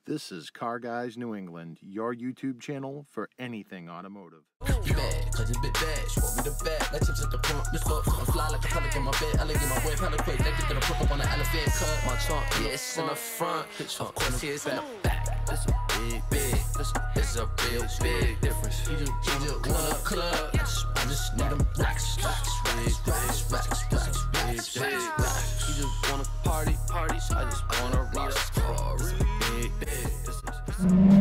This is Car Guys New England, your YouTube channel for anything automotive. Bad, cause it's bit bad. Show me the bag, like chips at the front. This fuck, I'm fly like a pelican in my bed. I like in my way, hella quick. Like just gonna put up on the elephant cut. My trunk, yes, in the front. Of course, here's in the back. This a big, this a real big difference. You just want a club. I just need them racks. You just wanna party, so I just wanna rock. This a big.